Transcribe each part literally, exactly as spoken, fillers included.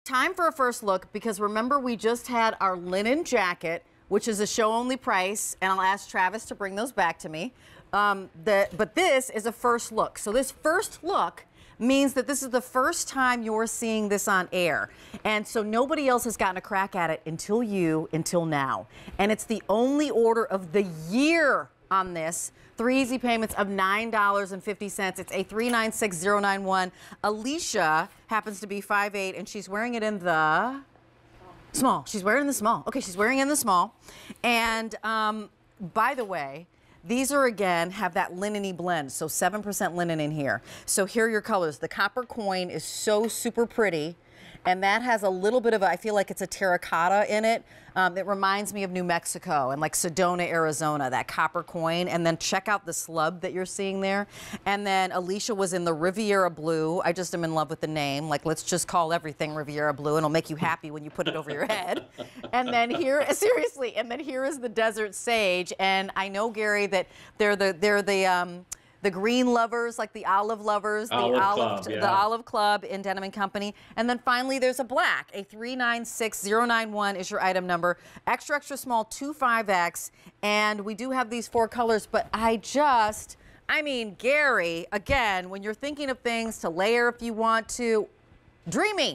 Time for a first look, because remember we just had our linen jacket, which is a show only price, and I'll ask Travis to bring those back to me. Um, the, but this is a first look. So this first look means that this is the first time you're seeing this on air. And so nobody else has gotten a crack at it until you, until now. And it's the only order of the year on this. Three easy payments of nine dollars and fifty cents. It's a three nine six zero nine one. Alicia happens to be five eight, and she's wearing it in the small. She's wearing it in the small. Okay, she's wearing it in the small. And um, by the way, these are, again, have that linen-y blend, so seven percent linen in here. So here are your colors. The copper coin is so super pretty, and that has a little bit of a, I feel like it's a terracotta in it. Um, it reminds me of New Mexico and like Sedona, Arizona, that copper coin. And then check out the slub that you're seeing there. And then Alicia was in the Riviera Blue. I just am in love with the name. Like, let's just call everything Riviera Blue, and it'll make you happy when you put it over your head. And then here, seriously, and then here is the Desert Sage. And I know, Gary, that they're the, they're the, um, the green lovers, like the olive lovers, the olive, olive, club, yeah. the olive club in Denim Company. And then finally, there's a black. A three nine six zero nine one is your item number. Extra, extra small, two five X. And we do have these four colors, but I just, I mean, Gary, again, when you're thinking of things to layer if you want to, dreamy.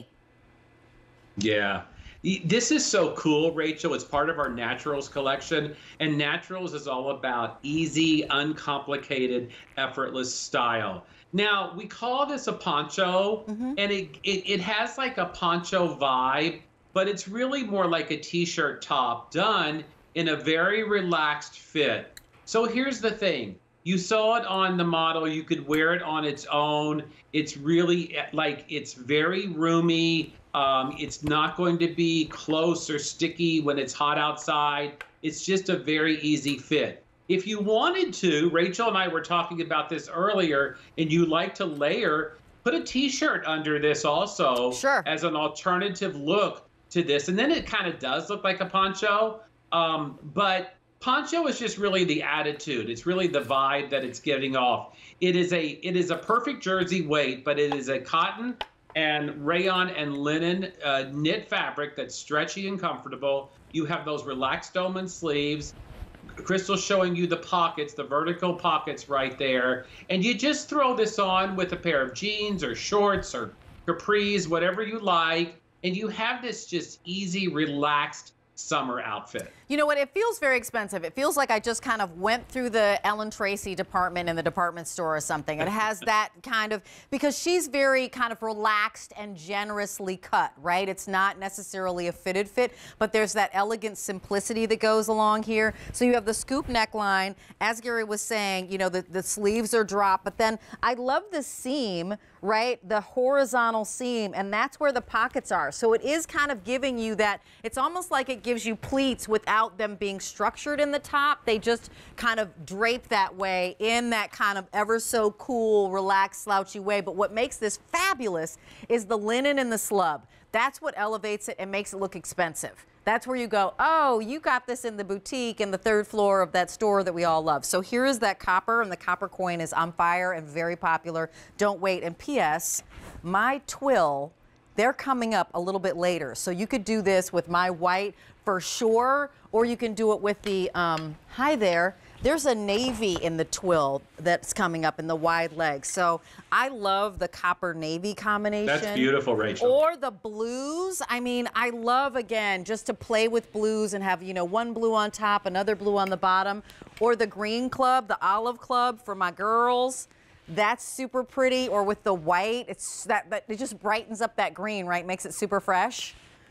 Yeah. This is so cool, Rachel. It's part of our Naturals collection, and Naturals is all about easy, uncomplicated, effortless style. Now, we call this a poncho, mm-hmm. and it, it, it has like a poncho vibe, but it's really more like a t-shirt top done in a very relaxed fit. So here's the thing. You saw it on the model. You could wear it on its own. It's really like, it's very roomy. Um, it's not going to be close or sticky when it's hot outside. It's just a very easy fit. If you wanted to, Rachel and I were talking about this earlier, and you like to layer, put a t-shirt under this also, sure, as an alternative look to this. And then it kind of does look like a poncho, um, but poncho is just really the attitude. It's really the vibe that it's giving off. It is a, it is a perfect jersey weight, but it is a cotton and rayon and linen uh, knit fabric that's stretchy and comfortable. You have those relaxed dolman sleeves. Crystal's showing you the pockets, the vertical pockets right there. And you just throw this on with a pair of jeans or shorts or capris, whatever you like, and you have this just easy, relaxed summer outfit. You know what? It feels very expensive. It feels like I just kind of went through the Ellen Tracy department in the department store or something. It has that kind of, because she's very kind of relaxed and generously cut, right? It's not necessarily a fitted fit, but there's that elegant simplicity that goes along here. So you have the scoop neckline. As Gary was saying, you know, the, the sleeves are dropped, but then I love the seam, right? The horizontal seam, and that's where the pockets are. So it is kind of giving you that, it's almost like it gives you pleats without them being structured in the top. They just kind of drape that way in that kind of ever so cool, relaxed, slouchy way. But what makes this fabulous is the linen and the slub. That's what elevates it and makes it look expensive. That's where you go, oh, you got this in the boutique in the third floor of that store that we all love. So here is that copper, and the copper coin is on fire and very popular. Don't wait. And P S, my twill, they're coming up a little bit later. So you could do this with my white for sure, or you can do it with the, um, hi there, there's a navy in the twill that's coming up in the wide legs. So I love the copper navy combination. That's beautiful, Rachel. Or the blues. I mean, I love, again, just to play with blues and have, you know, one blue on top, another blue on the bottom. Or the green club, the olive club for my girls. That's super pretty. Or with the white, it's that, that it just brightens up that green, right? Makes it super fresh.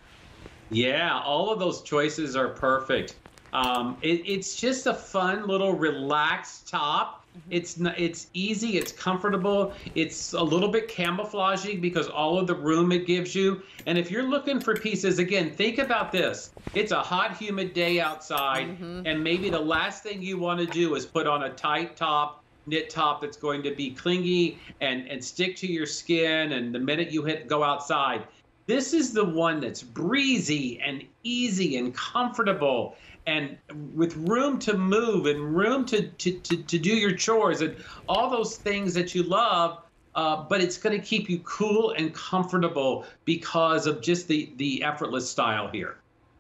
Yeah, all of those choices are perfect. Um, it, it's just a fun little relaxed top. Mm-hmm. It's it's easy, it's comfortable, it's a little bit camouflaging because all of the room it gives you. And if you're looking for pieces, again, think about this. It's a hot, humid day outside, mm-hmm. and maybe the last thing you want to do is put on a tight top, knit top that's going to be clingy and, and stick to your skin, and the minute you hit go outside. This is the one that's breezy and easy and comfortable and with room to move and room to, to, to, to do your chores and all those things that you love. uh, but it's going to keep you cool and comfortable because of just the, the effortless style here.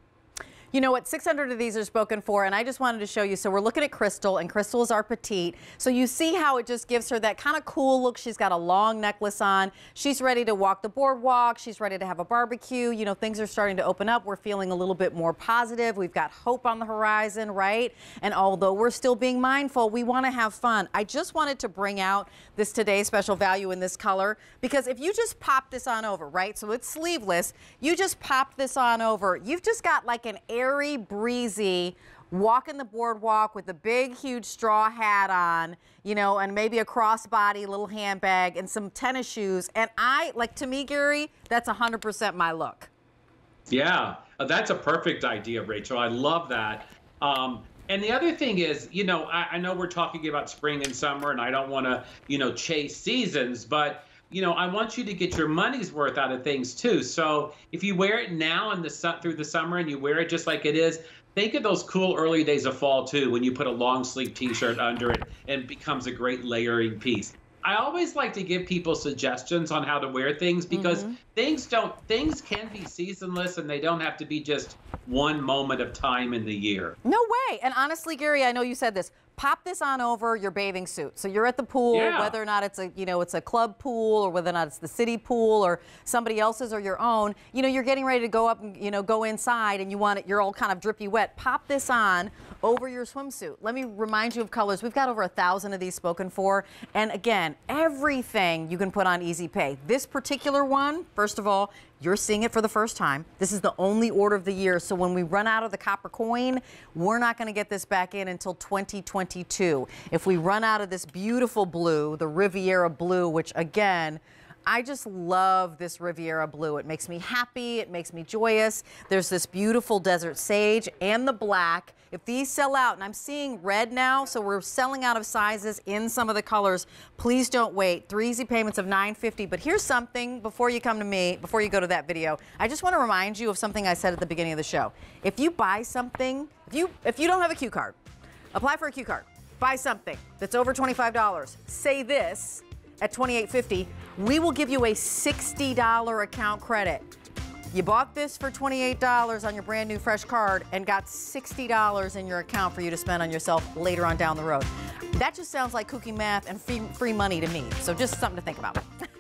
You know what, six hundred of these are spoken for, and I just wanted to show you. So we're looking at Crystal, and Crystal is our petite. So you see how it just gives her that kind of cool look. She's got a long necklace on. She's ready to walk the boardwalk. She's ready to have a barbecue. You know, things are starting to open up. We're feeling a little bit more positive. We've got hope on the horizon, right? And although we're still being mindful, we want to have fun. I just wanted to bring out this today's special value in this color, because if you just pop this on over, right? So it's sleeveless. You just pop this on over. You've just got like an airy, breezy, walking the boardwalk with a big, huge straw hat on, you know, and maybe a crossbody little handbag and some tennis shoes. And I, like, to me, Gary, that's one hundred percent my look. Yeah, uh, that's a perfect idea, Rachel. I love that. Um, and the other thing is, you know, I, I know we're talking about spring and summer, and I don't want to, you know, chase seasons, but you know, I want you to get your money's worth out of things too. So if you wear it now in the sun through the summer and you wear it just like it is, think of those cool early days of fall too, when you put a long sleeve t-shirt under it and it becomes a great layering piece. I always like to give people suggestions on how to wear things, because mm-hmm. things don't things can be seasonless, and they don't have to be just one moment of time in the year. No way. And honestly, Gary, I know you said this. Pop this on over your bathing suit. So you're at the pool, yeah. whether or not it's a, you know, it's a club pool, or whether or not it's the city pool or somebody else's or your own, you know, you're getting ready to go up and, you know, go inside, and you want it, you're all kind of drippy wet. Pop this on over your swimsuit. Let me remind you of colors. We've got over a thousand of these spoken for. And again, everything you can put on Easy Pay. This particular one, first of all, you're seeing it for the first time. This is the only order of the year. So when we run out of the copper coin, we're not going to get this back in until twenty twenty-two. If we run out of this beautiful blue, the Riviera blue, which again, I just love this Riviera blue. It makes me happy. It makes me joyous. There's this beautiful desert sage and the black. If these sell out, and I'm seeing red now, so we're selling out of sizes in some of the colors, please don't wait. Three easy payments of nine fifty. But here's something before you come to me, before you go to that video. I just want to remind you of something I said at the beginning of the show. If you buy something, if you if you don't have a Q card, apply for a Q card. Buy something that's over twenty-five dollars. Say this at twenty-eight fifty. We will give you a sixty dollar account credit. You bought this for twenty-eight dollars on your brand new fresh card and got sixty dollars in your account for you to spend on yourself later on down the road. That just sounds like cookie math and free, free money to me. So just something to think about.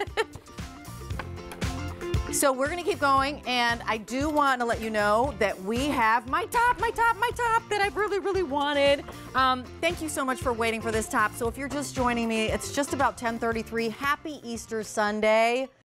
So we're going to keep going, and I do want to let you know that we have my top, my top, my top that I really, really wanted. Um, thank you so much for waiting for this top. So if you're just joining me, it's just about ten thirty-three. Happy Easter Sunday.